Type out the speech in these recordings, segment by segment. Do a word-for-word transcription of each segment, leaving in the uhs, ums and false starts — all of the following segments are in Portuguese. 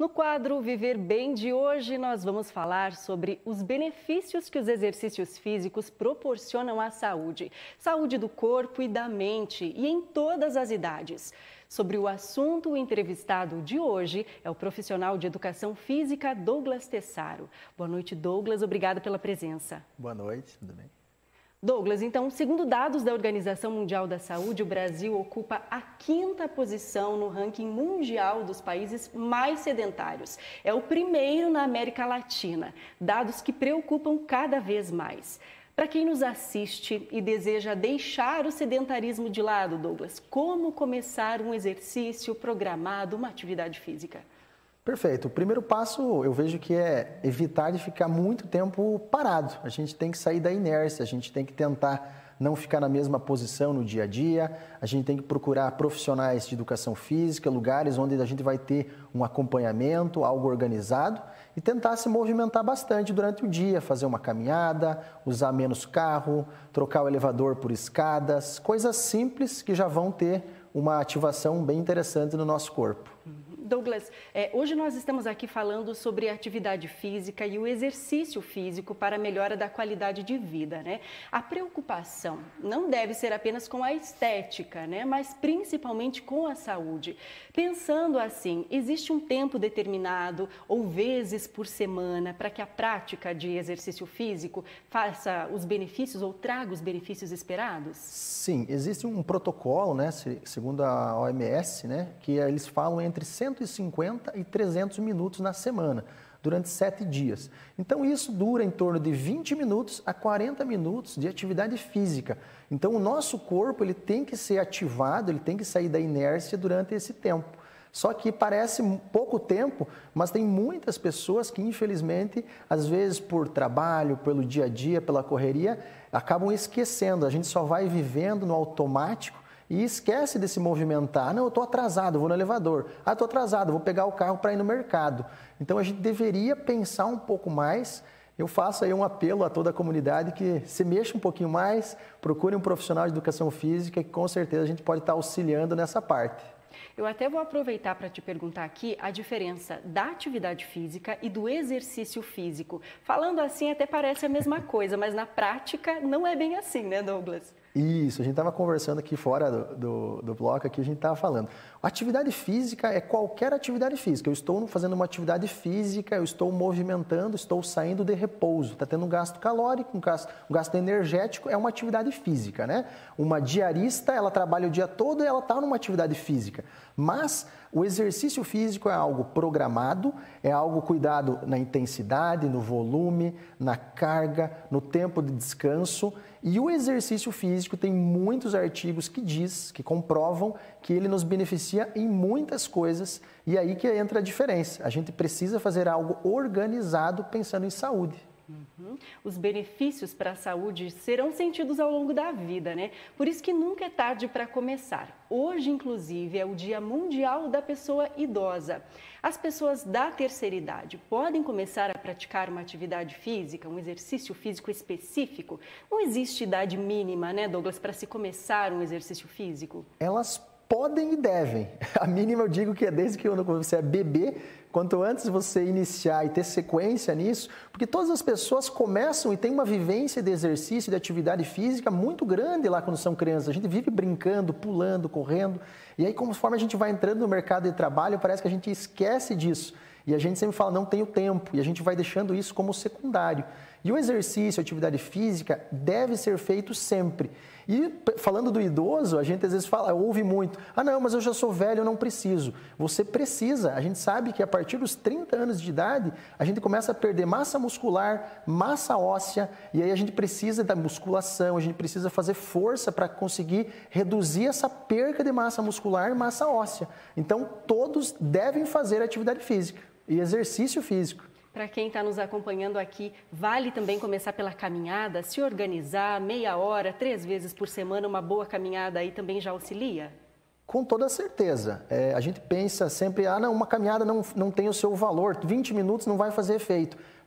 No quadro Viver Bem de hoje, nós vamos falar sobre os benefícios que os exercícios físicos proporcionam à saúde. Saúde do corpo e da mente, e em todas as idades. Sobre o assunto, o entrevistado de hoje é o profissional de educação física Douglas Tessaro. Boa noite, Douglas. Obrigada pela presença. Boa noite, tudo bem? Douglas, então, segundo dados da Organização Mundial da Saúde, o Brasil ocupa a quinta posição no ranking mundial dos países mais sedentários. É o primeiro na América Latina, dados que preocupam cada vez mais. Para quem nos assiste e deseja deixar o sedentarismo de lado, Douglas, como começar um exercício programado, uma atividade física? Perfeito. O primeiro passo eu vejo que é evitar de ficar muito tempo parado. A gente tem que sair da inércia, a gente tem que tentar não ficar na mesma posição no dia a dia, a gente tem que procurar profissionais de educação física, lugares onde a gente vai ter um acompanhamento, algo organizado e tentar se movimentar bastante durante o dia, fazer uma caminhada, usar menos carro, trocar o elevador por escadas, coisas simples que já vão ter uma ativação bem interessante no nosso corpo. Douglas, é, hoje nós estamos aqui falando sobre a atividade física e o exercício físico para a melhora da qualidade de vida, né? A preocupação não deve ser apenas com a estética, né? Mas principalmente com a saúde. Pensando assim, existe um tempo determinado ou vezes por semana para que a prática de exercício físico faça os benefícios ou traga os benefícios esperados? Sim, existe um protocolo, né, segundo a O M S, né, que eles falam entre cento e cinquenta e trezentos minutos na semana, durante sete dias. Então, isso dura em torno de vinte minutos a quarenta minutos de atividade física. Então, o nosso corpo ele tem que ser ativado, ele tem que sair da inércia durante esse tempo. Só que parece pouco tempo, mas tem muitas pessoas que, infelizmente, às vezes por trabalho, pelo dia a dia, pela correria, acabam esquecendo. A gente só vai vivendo no automático e esquece de se movimentar. Não, eu estou atrasado, vou no elevador. Ah, estou atrasado, vou pegar o carro para ir no mercado. Então, a gente deveria pensar um pouco mais. Eu faço aí um apelo a toda a comunidade que se mexa um pouquinho mais, procure um profissional de educação física que com certeza a gente pode estar auxiliando nessa parte. Eu até vou aproveitar para te perguntar aqui a diferença da atividade física e do exercício físico. Falando assim até parece a mesma coisa, mas na prática não é bem assim, né, Douglas? Isso, a gente estava conversando aqui fora do, do, do bloco, aqui a gente estava falando. Atividade física é qualquer atividade física. Eu estou fazendo uma atividade física, eu estou movimentando, estou saindo de repouso. Está tendo um gasto calórico, um gasto, um gasto energético, é uma atividade física, né? Uma diarista, ela trabalha o dia todo e ela está numa atividade física. Mas o exercício físico é algo programado, é algo cuidado na intensidade, no volume, na carga, no tempo de descanso. E o exercício físico tem muitos artigos que diz, que comprovam que ele nos beneficia em muitas coisas. E aí que entra a diferença. A gente precisa fazer algo organizado pensando em saúde. Uhum. Os benefícios para a saúde serão sentidos ao longo da vida, né? Por isso que nunca é tarde para começar. Hoje, inclusive, é o Dia Mundial da Pessoa Idosa. As pessoas da terceira idade podem começar a praticar uma atividade física, um exercício físico específico? Não existe idade mínima, né, Douglas, para se começar um exercício físico? Elas podem e devem. A mínima eu digo que é desde que quando você é bebê, quanto antes você iniciar e ter sequência nisso, porque todas as pessoas começam e têm uma vivência de exercício, de atividade física muito grande lá quando são crianças. A gente vive brincando, pulando, correndo, e aí conforme a gente vai entrando no mercado de trabalho, parece que a gente esquece disso. E a gente sempre fala, não tenho tempo, e a gente vai deixando isso como secundário. E o exercício, a atividade física, deve ser feito sempre. E falando do idoso, a gente às vezes fala, ouve muito, ah não, mas eu já sou velho, eu não preciso. Você precisa, a gente sabe que a partir dos trinta anos de idade, a gente começa a perder massa muscular, massa óssea, e aí a gente precisa da musculação, a gente precisa fazer força para conseguir reduzir essa perca de massa muscular e massa óssea. Então, todos devem fazer atividade física e exercício físico. Para quem está nos acompanhando aqui, vale também começar pela caminhada, se organizar, meia hora, três vezes por semana, uma boa caminhada aí também já auxilia? Com toda certeza. É, a gente pensa sempre, ah não, uma caminhada não, não tem o seu valor, vinte minutos não vai fazer efeito.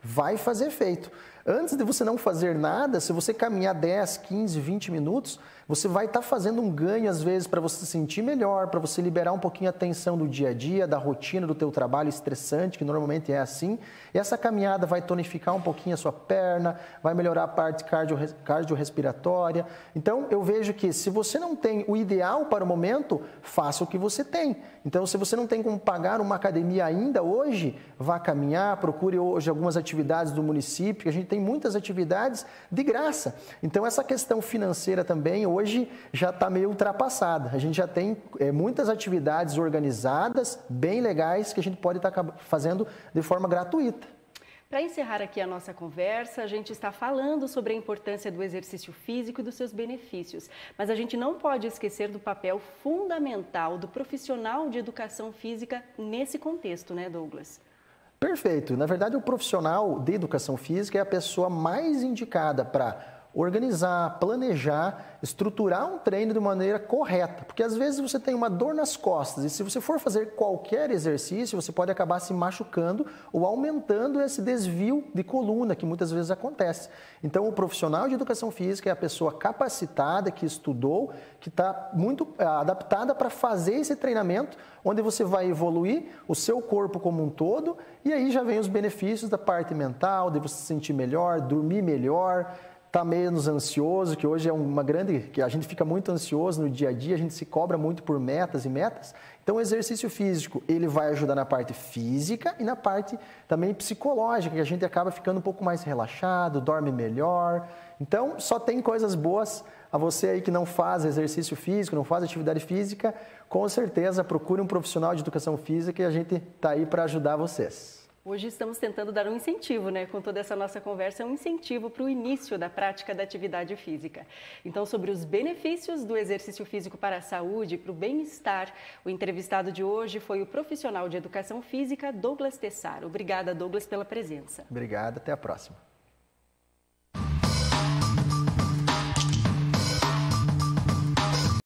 vai fazer efeito. Antes de você não fazer nada, se você caminhar dez, quinze, vinte minutos, você vai estar fazendo um ganho, às vezes, para você se sentir melhor, para você liberar um pouquinho a tensão do dia a dia, da rotina do teu trabalho estressante, que normalmente é assim. E essa caminhada vai tonificar um pouquinho a sua perna, vai melhorar a parte cardio, cardiorrespiratória. Então, eu vejo que se você não tem o ideal para o momento, faça o que você tem. Então, se você não tem como pagar uma academia ainda hoje, vá caminhar, procure hoje algumas atividades do município, que a gente tem muitas atividades de graça. Então, essa questão financeira também hoje já está meio ultrapassada. A gente já tem é, muitas atividades organizadas, bem legais, que a gente pode estar tá fazendo de forma gratuita. Para encerrar aqui a nossa conversa, a gente está falando sobre a importância do exercício físico e dos seus benefícios, mas a gente não pode esquecer do papel fundamental do profissional de educação física nesse contexto, né, Douglas? Perfeito. Na verdade, o profissional de educação física é a pessoa mais indicada para organizar, planejar, estruturar um treino de maneira correta. Porque às vezes você tem uma dor nas costas e se você for fazer qualquer exercício, você pode acabar se machucando ou aumentando esse desvio de coluna que muitas vezes acontece. Então, o profissional de educação física é a pessoa capacitada, que estudou, que está muito adaptada para fazer esse treinamento, onde você vai evoluir o seu corpo como um todo e aí já vem os benefícios da parte mental, de você se sentir melhor, dormir melhor, estar menos ansioso, que hoje é uma grande, que a gente fica muito ansioso no dia a dia, a gente se cobra muito por metas e metas. Então, o exercício físico, ele vai ajudar na parte física e na parte também psicológica, que a gente acaba ficando um pouco mais relaxado, dorme melhor. Então, só tem coisas boas. A você aí que não faz exercício físico, não faz atividade física, com certeza procure um profissional de educação física e a gente está aí para ajudar vocês. Hoje estamos tentando dar um incentivo, né? Com toda essa nossa conversa, um incentivo para o início da prática da atividade física. Então, sobre os benefícios do exercício físico para a saúde e para o bem-estar, o entrevistado de hoje foi o profissional de educação física Douglas Tessaro. Obrigada, Douglas, pela presença. Obrigado, até a próxima.